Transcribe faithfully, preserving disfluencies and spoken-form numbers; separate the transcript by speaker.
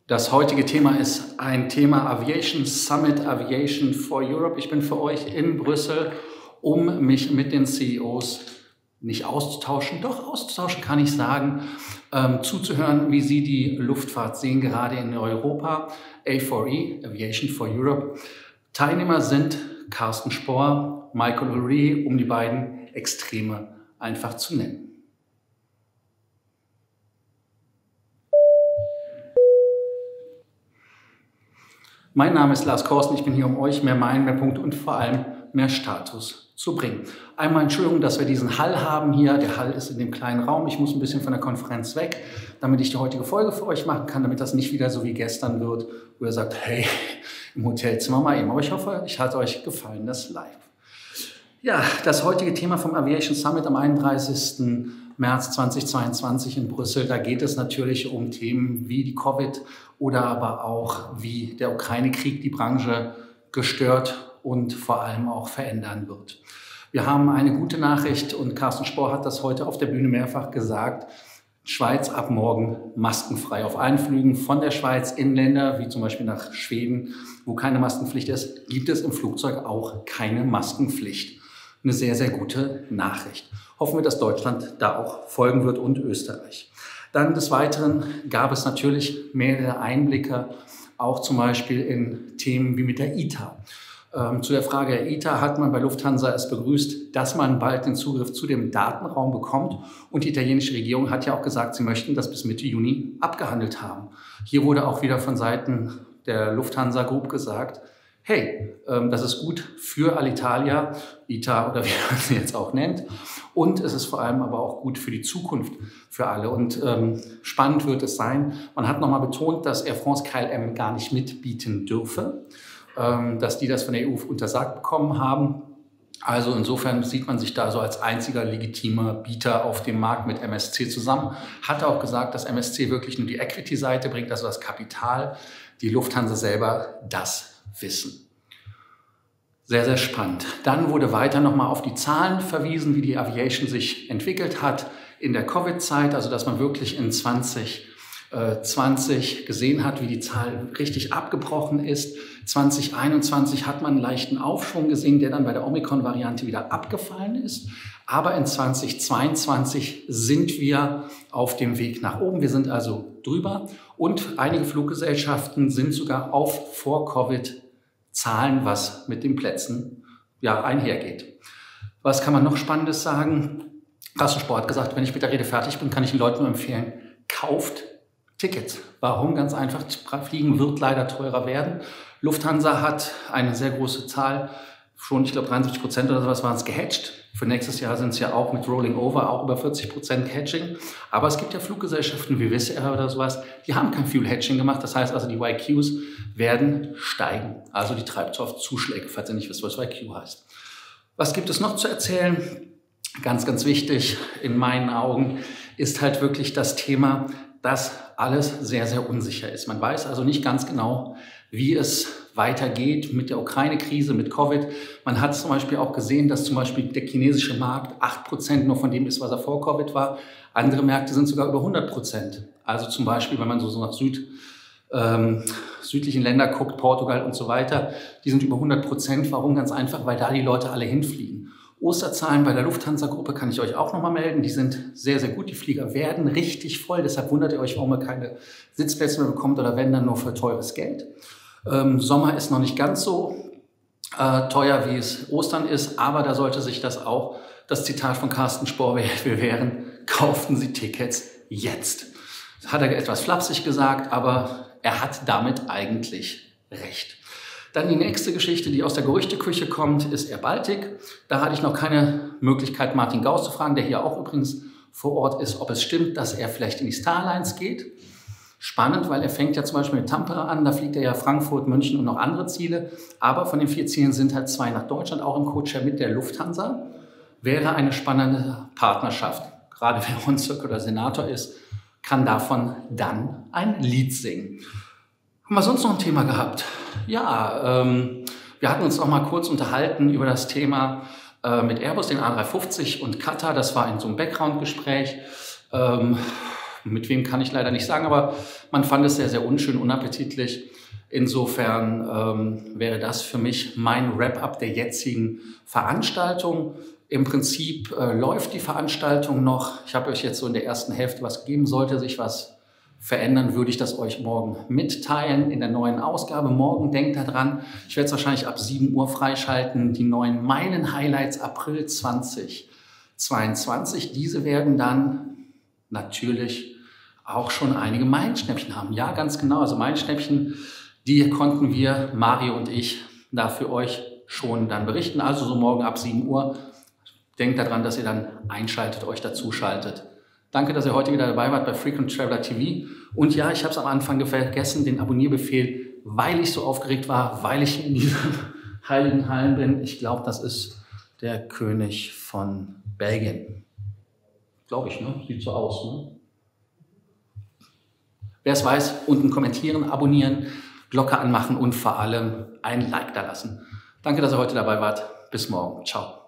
Speaker 1: Das heutige Thema ist ein Thema Aviation Summit, Aviation for Europe. Ich bin für euch in Brüssel, um mich mit den C E Os nicht auszutauschen, doch auszutauschen kann ich sagen, ähm, zuzuhören, wie sie die Luftfahrt sehen, gerade in Europa. A vier E, Aviation for Europe. Teilnehmer sind Carsten Spohr, Michael O'Leary, um die beiden Extreme einfach zu nennen. Mein Name ist Lars Korsten, ich bin hier, um euch mehr Meilen, mehr Punkte und vor allem mehr Status zu bringen. Einmal Entschuldigung, dass wir diesen Hall haben hier. Der Hall ist in dem kleinen Raum. Ich muss ein bisschen von der Konferenz weg, damit ich die heutige Folge für euch machen kann, damit das nicht wieder so wie gestern wird, wo ihr sagt, hey, im Hotelzimmer mal eben. Aber ich hoffe, ich hat euch gefallen, das live. Ja, das heutige Thema vom Aviation Summit am einunddreißigsten März zweitausendzweiundzwanzig in Brüssel, da geht es natürlich um Themen wie die Covid oder aber auch wie der Ukraine-Krieg die Branche gestört und vor allem auch verändern wird. Wir haben eine gute Nachricht und Carsten Spohr hat das heute auf der Bühne mehrfach gesagt. Schweiz ab morgen maskenfrei auf allen Flügen von der Schweiz in Länder wie zum Beispiel nach Schweden, wo keine Maskenpflicht ist, gibt es im Flugzeug auch keine Maskenpflicht. Eine sehr, sehr gute Nachricht. Hoffen wir, dass Deutschland da auch folgen wird und Österreich. Dann des Weiteren gab es natürlich mehrere Einblicke, auch zum Beispiel in Themen wie mit der I T A. Ähm, zu der Frage der I T A hat man bei Lufthansa es begrüßt, dass man bald den Zugriff zu dem Datenraum bekommt. Und die italienische Regierung hat ja auch gesagt, sie möchten das bis Mitte Juni abgehandelt haben. Hier wurde auch wieder von Seiten der Lufthansa Group gesagt, hey, ähm, das ist gut für Alitalia, I T A oder wie man sie jetzt auch nennt. Und es ist vor allem aber auch gut für die Zukunft für alle. Und ähm, spannend wird es sein. Man hat nochmal betont, dass Air France K L M gar nicht mitbieten dürfe, ähm, dass die das von der E U untersagt bekommen haben. Also insofern sieht man sich da so als einziger legitimer Bieter auf dem Markt mit M S C zusammen. Hat auch gesagt, dass M S C wirklich nur die Equity-Seite bringt, also das Kapital. Die Lufthansa selber das Wissen. Sehr, sehr spannend. Dann wurde weiter nochmal auf die Zahlen verwiesen, wie die Aviation sich entwickelt hat in der Covid-Zeit, also dass man wirklich in zwanzig zwanzig gesehen hat, wie die Zahl richtig abgebrochen ist. zwanzig einundzwanzig hat man einen leichten Aufschwung gesehen, der dann bei der Omikron-Variante wieder abgefallen ist. Aber in zwanzig zweiundzwanzig sind wir auf dem Weg nach oben. Wir sind also drüber und einige Fluggesellschaften sind sogar auf Vor-Covid Zahlen, was mit den Plätzen ja einhergeht. Was kann man noch Spannendes sagen? Carsten Spohr hat gesagt, wenn ich mit der Rede fertig bin, kann ich den Leuten nur empfehlen, kauft Tickets. Warum? Ganz einfach, Fliegen wird leider teurer werden. Lufthansa hat eine sehr große Zahl, schon ich glaube dreiundsiebzig Prozent oder sowas waren es gehatcht. Für nächstes Jahr sind es ja auch mit Rolling Over auch über vierzig Prozent Hedging. Aber es gibt ja Fluggesellschaften wie Wizz Air oder sowas, die haben kein Fuel Hedging gemacht. Das heißt also, die Y Qs werden steigen. Also die Treibstoffzuschläge, falls ihr nicht wisst, was Y Q heißt. Was gibt es noch zu erzählen? Ganz, ganz wichtig in meinen Augen ist halt wirklich das Thema, dass alles sehr, sehr unsicher ist. Man weiß also nicht ganz genau, wie es weitergeht mit der Ukraine-Krise, mit Covid. Man hat zum Beispiel auch gesehen, dass zum Beispiel der chinesische Markt acht Prozent nur von dem ist, was er vor Covid war. Andere Märkte sind sogar über hundert Prozent. Also zum Beispiel, wenn man so, so nach Süd, ähm, südlichen Ländern guckt, Portugal und so weiter, die sind über hundert Prozent. Warum? Ganz einfach, weil da die Leute alle hinfliegen. Osterzahlen bei der Lufthansa-Gruppe kann ich euch auch nochmal melden. Die sind sehr, sehr gut. Die Flieger werden richtig voll. Deshalb wundert ihr euch, warum ihr keine Sitzplätze mehr bekommt oder wenn, dann nur für teures Geld. Ähm, Sommer ist noch nicht ganz so äh, teuer, wie es Ostern ist, aber da sollte sich das auch, das Zitat von Carsten Spohr, wir wären, kauften Sie Tickets jetzt. Das hat er etwas flapsig gesagt, aber er hat damit eigentlich recht. Dann die nächste Geschichte, die aus der Gerüchteküche kommt, ist Air Baltic. Da hatte ich noch keine Möglichkeit, Martin Gauss zu fragen, der hier auch übrigens vor Ort ist, ob es stimmt, dass er vielleicht in die Starlines geht. Spannend, weil er fängt ja zum Beispiel mit Tampere an, da fliegt er ja Frankfurt, München und noch andere Ziele. Aber von den vier Zielen sind halt zwei nach Deutschland, auch im Codeshare mit der Lufthansa. Wäre eine spannende Partnerschaft. Gerade wer Hunsrück oder Senator ist, kann davon dann ein Lied singen. Haben wir sonst noch ein Thema gehabt? Ja, ähm, wir hatten uns auch mal kurz unterhalten über das Thema äh, mit Airbus, den A drei fünfzig und Qatar. Das war in so einem Background-Gespräch. Ähm, mit wem kann ich leider nicht sagen, aber man fand es sehr, sehr unschön, unappetitlich. Insofern ähm, wäre das für mich mein Wrap-up der jetzigen Veranstaltung. Im Prinzip äh, läuft die Veranstaltung noch. Ich habe euch jetzt so in der ersten Hälfte was gegeben. Sollte sich was verändern, würde ich das euch morgen mitteilen in der neuen Ausgabe. Morgen denkt daran, ich werde es wahrscheinlich ab sieben Uhr freischalten, die neuen Meilen-Highlights April zweitausendzweiundzwanzig. Diese werden dann natürlich auch schon einige Meilenschnäppchen haben. Ja, ganz genau. Also Meilenschnäppchen, die konnten wir, Mario und ich, da für euch schon dann berichten. Also so morgen ab sieben Uhr. Denkt daran, dass ihr dann einschaltet, euch dazuschaltet. Danke, dass ihr heute wieder dabei wart bei Frequent Traveler T V. Und ja, ich habe es am Anfang vergessen, den Abonnierbefehl, weil ich so aufgeregt war, weil ich in diesen heiligen Hallen bin. Ich glaube, das ist der König von Belgien. Glaube ich, ne? Sieht so aus, ne? Wer es weiß, unten kommentieren, abonnieren, Glocke anmachen und vor allem ein Like da lassen. Danke, dass ihr heute dabei wart. Bis morgen. Ciao.